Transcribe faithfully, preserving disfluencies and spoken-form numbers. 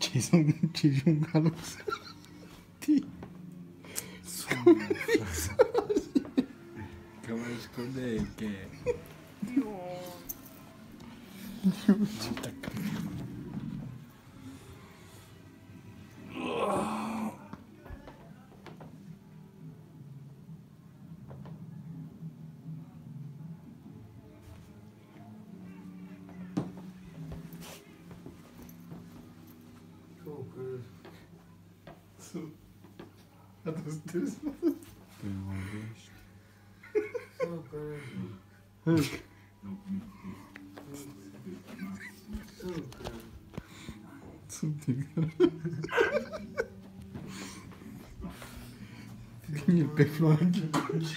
ci sono ci sono un calo. Ti. Come nasconde che Su. A to jest Ty mówisz? Co ty gadasz? Nie peflonki kończy.